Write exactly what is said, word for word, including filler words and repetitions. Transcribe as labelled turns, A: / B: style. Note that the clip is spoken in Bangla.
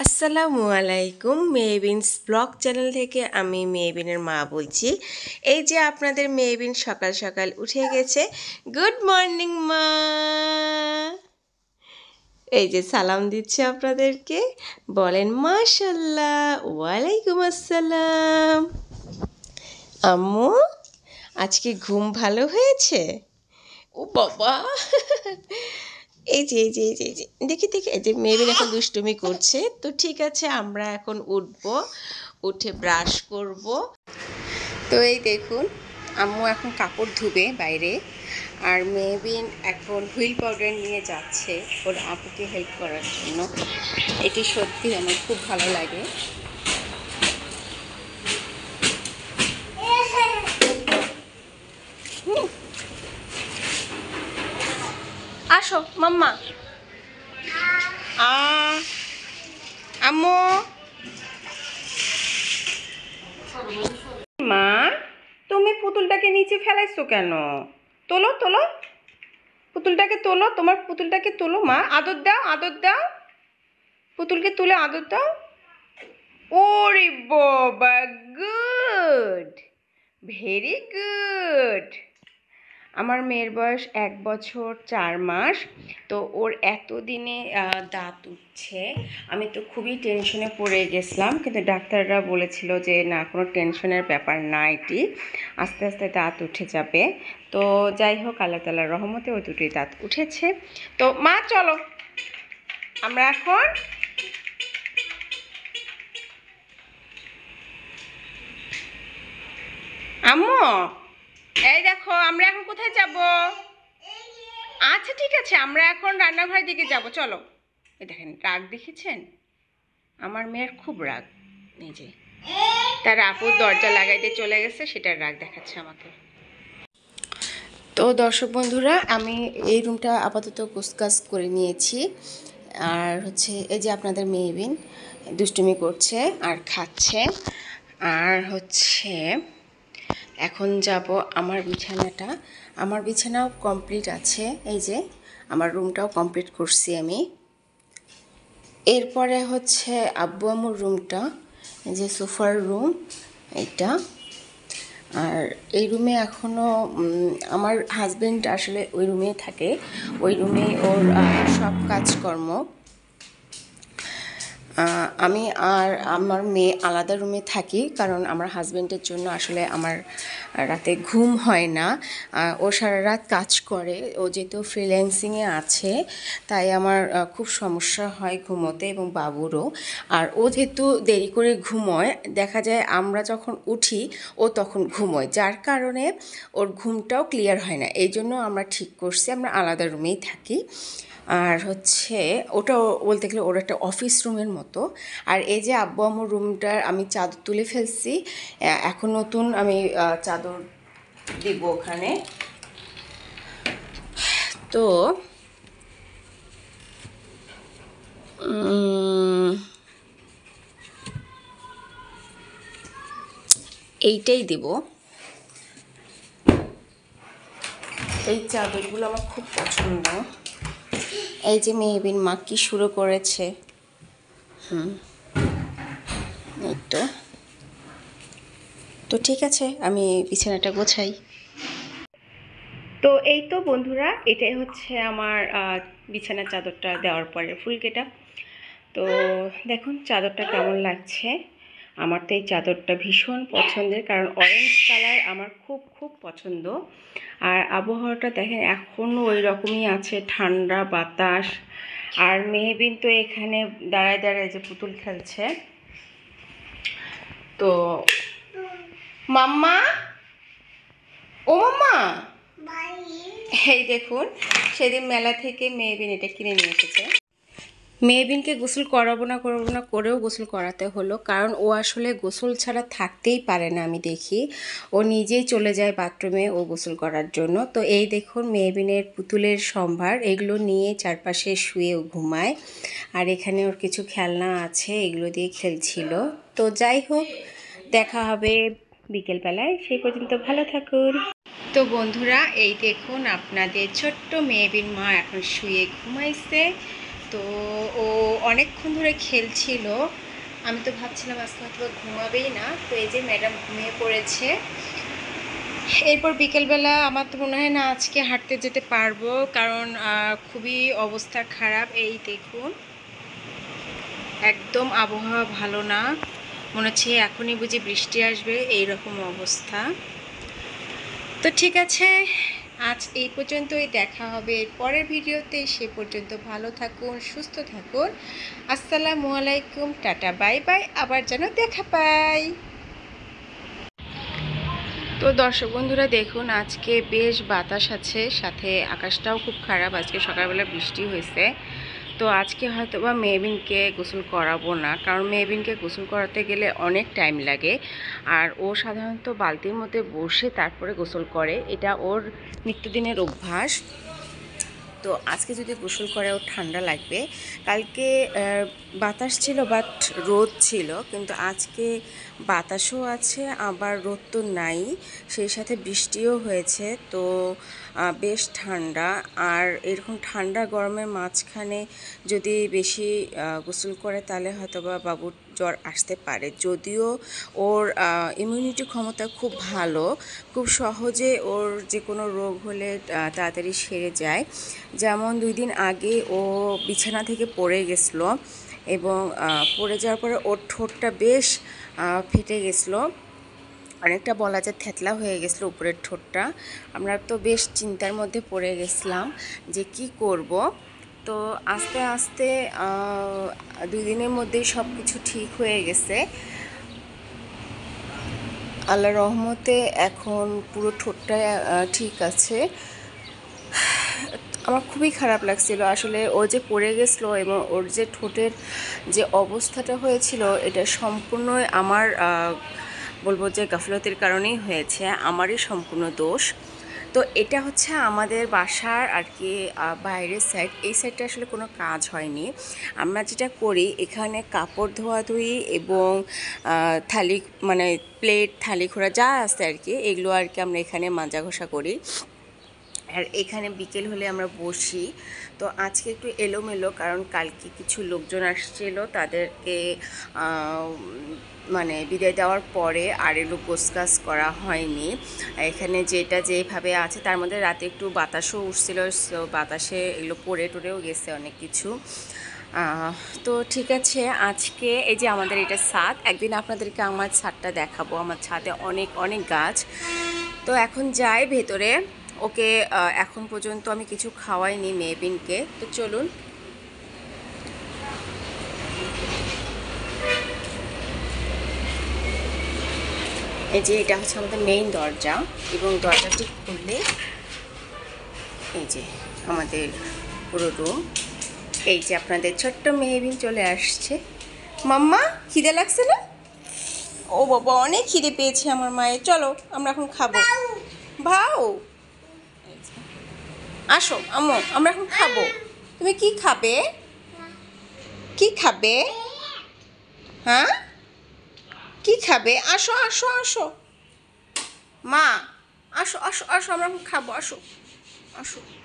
A: আসসালামু আলাইকুম। মেহবিনস ব্লগ চ্যানেল থেকে আমি মেহবিনের মা বলছি। এই যে আপনাদের মেহবিন সকাল সকাল উঠে গেছে। গুড মর্নিং মা। এই যে সালাম দিচ্ছে আপনাদেরকে, বলেন মাশাল্লাহ। ওয়ালাইকুম আসসালাম। আম্মু আজকে ঘুম ভালো হয়েছে? ও বাবা, এই যে এই যে এই যে এই যে দেখি দেখি এই যে মেয়েবেন এখন দুষ্টুমি করছে। তো ঠিক আছে, আমরা এখন উঠবো, উঠে ব্রাশ করব। তো এই দেখুন, আম্মু এখন কাপড় ধুবে বাইরে, আর মেহবিন এখন হুইল পাউডার নিয়ে যাচ্ছে ওর আপুকে হেল্প করার জন্য। এটি সত্যি আমার খুব ভালো লাগে। আসো মাম্মা। আ আম্মু, মা তুমি পুতুলটাকে নিচে ফেলাইছো কেন? তোলো তোলো, পুতুলটাকে তোলো, তোমার পুতুলটাকে তোলো মা। আদর দাও, আদর দাও, পুতুলকে তুলে আদর দাও। ওরে বাবা, গুড, ভেরি গুড। আমার মেয়ের বয়স এক বছর চার মাস। তো ওর এতদিনে দাঁত উঠছে, আমি তো খুবই টেনশনে পড়ে গেছিলাম, কিন্তু ডাক্তাররা বলেছিল যে না, কোনো টেনশনের ব্যাপার না, এটি আস্তে আস্তে দাঁত উঠে যাবে। তো যাই হোক, আল্লাহ তাআলার রহমতে ওই দুটি দাঁত উঠেছে। তো মা চলো আমরা এখন আম্মু, এই দেখো আমরা এখন কোথায় যাব? আচ্ছা ঠিক আছে, আমরা এখন রান্নাঘরের দিকে যাব, চলো। এই দেখেন, রাগ দেখেছেন? আমার মেয়ের খুব রাগ। নিজে তার আপুর দরজা লাগাইতে চলে গেছে, সেটার রাগ দেখাচ্ছে আমাকে। তো দর্শক বন্ধুরা, আমি এই রুমটা আপাতত গোছগাছ করে নিয়েছি। আর হচ্ছে এই যে আপনাদের মেহবিন দুষ্টুমি করছে আর খাচ্ছে। আর হচ্ছে এখন যাব আমার বিছানাটা, আমার বিছানাও কমপ্লিট আছে। এই যে আমার রুমটাও কমপ্লিট করছি আমি। এরপরে হচ্ছে আব্বু আম্মুর রুমটা, এই যে সোফার রুম এইটা। আর এই রুমে এখনও আমার হাজবেন্ড আসলে ওই রুমে থাকে, ওই রুমে ওর সব কাজকর্ম। আমি আর আমার মেয়ে আলাদা রুমে থাকি, কারণ আমার হাজবেন্ডের জন্য আসলে আমার রাতে ঘুম হয় না। ও সারা রাত কাজ করে, ও যেহেতু ফ্রিল্যান্সিংয়ে আছে, তাই আমার খুব সমস্যা হয় ঘুমোতে, এবং বাবুরও। আর ও যেহেতু দেরি করে ঘুমোয়, দেখা যায় আমরা যখন উঠি ও তখন ঘুমোয়, যার কারণে ওর ঘুমটাও ক্লিয়ার হয় না। এই জন্য আমরা ঠিক করছি আমরা আলাদা রুমেই থাকি। আর হচ্ছে ওটা বলতে গেলে ওর একটা অফিস রুমের মতো। আর এই যে আব্বু আম্মুর রুমটার আমি চাদর তুলে ফেলছি, এখন নতুন আমি চাদর দিব ওখানে। তো এইটাই দেব। এই চাদরগুলো আমার খুব পছন্দ। এই যে মেহবিন মা কি শুরু করেছে। হুম, এই তো তো ঠিক আছে, আমি বিছানাটা গোছাই। তো এই তো বন্ধুরা, এটাই হচ্ছে আমার বিছানার চাদরটা দেওয়ার পরে ফুল গেটআপ। তো দেখুন চাদরটা কেমন লাগছে। আমার তো এই চাদরটা ভীষণ পছন্দের, কারণ অরেঞ্জ কালার আমার খুব খুব পছন্দ। আর আবহাওয়াটা দেখেন এখনও ওই রকমই আছে, ঠান্ডা বাতাস। আর মেহবিন তো এখানে দাঁড়ায় দাঁড়ায় যে পুতুল খেলছে। তো মাম্মা, ও মাম্মা, এই দেখুন, সেদিন মেলা থেকে মেহবিন এটা কিনে নিয়ে এসেছে। মেহবিনকে গোসল করাবো না করাবো না করেও গোসল করাতে হলো, কারণ ও আসলে গোসল ছাড়া থাকতেই পারে না। আমি দেখি ও নিজেই চলে যায় বাথরুমে ও গোসল করার জন্য। তো এই দেখুন মেহবিনের পুতুলের সম্ভার, এগুলো নিয়ে চারপাশে শুয়ে ও ঘুমায়। আর এখানে ওর কিছু খেলনা আছে, এগুলো দিয়ে খেলছিল। তো যাই হোক, দেখা হবে বিকেলবেলায়, সেই পর্যন্ত ভালো থাকুন। তো বন্ধুরা, এই দেখুন আপনাদের ছোট্ট মেহবিন মা এখন শুয়ে ঘুমাইছে। তো ও অনেকক্ষণ ধরে খেলছিল, আমি তো ভাবছিলাম আজকে হয়তো ঘুমাবেই না। তো এই যে ম্যাডাম ঘুমিয়ে পড়েছে। এরপর বিকেলবেলা আমার তো মনে হয় না আজকে হাঁটতে যেতে পারবো, কারণ খুবই অবস্থা খারাপ। এই দেখুন, একদম আবহাওয়া ভালো না, মনে হচ্ছে এখনই বুঝি বৃষ্টি আসবে, এই রকম অবস্থা। তো ঠিক আছে, আজ এই পর্যন্তই, দেখা হবে পরের ভিডিওতে। সে পর্যন্ত ভালো থাকুন, সুস্থ থাকুন। আসসালামু আলাইকুম, টাটা, বাই বাই, আবার যেন দেখা পাই। তো দর্শক বন্ধুরা দেখুন, আজকে বেশ বাতাস আছে, সাথে আকাশটাও খুব খারাপ। আজকে সকালবেলা বৃষ্টি হয়েছে। তো আজকে হয়তো বা মেহবিনকে গোসল করাবো না, কারণ মেহবিনকে গোসল করাতে গেলে অনেক টাইম লাগে। আর ও সাধারণত বালতির মধ্যে বসে তারপরে গোসল করে, এটা ওর নিত্যদিনের অভ্যাস। তো আজকে যদি গোসল করে ওর ঠান্ডা লাগবে। কালকে বাতাস ছিল বাট রোদ ছিল, কিন্তু আজকে বাতাসও আছে আবার রোদ তো নাই, সেই সাথে বৃষ্টিও হয়েছে। তো বেশ ঠান্ডা। আর এরকম ঠান্ডা গরমের মাঝখানে যদি বেশি গোসল করে তাহলে হয়তো বা বাবুর জ্বর আসতে পারে। যদিও ওর ইমিউনিটি ক্ষমতা খুব ভালো, খুব সহজে ওর যে কোনো রোগ হলে তাড়াতাড়ি সেরে যায়। যেমন দুই দিন আগে ও বিছানা থেকে পড়ে গেছিলো, এবং পড়ে যাওয়ার পরে ওর ঠোঁটটা বেশ ফেটে গেছিলো, অনেকটা বলা যায় থেতলা হয়ে গেছিলো উপরের ঠোঁটটা। আমরা তো বেশ চিন্তার মধ্যে পড়ে গেছিলাম যে কি করব। তো আস্তে আস্তে দুই দিনের মধ্যেই সব কিছু ঠিক হয়ে গেছে আল্লাহর রহমতে। এখন পুরো ঠোঁটটা ঠিক আছে। আমার খুবই খারাপ লাগছিল আসলে, ও যে পড়ে গেছিলো এবং ওর যে ঠোঁটের যে অবস্থাটা হয়েছিল, এটা সম্পূর্ণই আমার বলবো যে গাফলতির কারণেই হয়েছে, আমারই সম্পূর্ণ দোষ। তো এটা হচ্ছে আমাদের বাসার আর কি বাইরের সাইড, এই সাইডটা আসলে কোনো কাজ হয়নি। আমরা যেটা করি এখানে কাপড় ধোয়াধুয়ি এবং থালি মানে প্লেট থালি ঘোরা যা আছে আর কি, এগুলো আর কি আমরা এখানে মাজা ঘষা করি। আর এখানে বিকেল হলে আমরা বসি। তো আজকে একটু এলোমেলো, কারণ কালকে কিছু লোকজন আসছিল, তাদেরকে মানে বিদায় দেওয়ার পরে আর এগুলো গোছগাছ করা হয়নি। এখানে যেটা যেভাবে আছে, তার মধ্যে রাতে একটু বাতাসও উঠছিল, সো বাতাসে এগুলো পড়ে টড়েও গেছে অনেক কিছু। তো ঠিক আছে, আজকে এই যে আমাদের এটা ছাদ, একদিন আপনাদেরকে আমার ছাদটা দেখাবো। আমার ছাদে অনেক অনেক গাছ। তো এখন যাই ভেতরে, ওকে এখন পর্যন্ত আমি কিছু খাওয়াইনি মেহবিনকে। তো চলুন। এই যে এটা হচ্ছে আমাদের মেইন দরজা, এবং দরজাটি খুললে এই যে আমাদের পুরো রুম। এই যে আপনাদের ছোট্ট মেহবিন চলে আসছে। মাম্মা, খিদে লাগছে না? ও বাবা, অনেক খিদে পেয়েছে আমার মায়ের। চলো আমরা এখন খাবো। ভাও, আসো আম্মু, আমরা এখন খাবো। তুমি কি খাবে? কি খাবে? হ্যাঁ, কি খাবে? আসো আসো আসো মা, আসো আসো আসো, আমরা এখন খাবো, আসো আসো।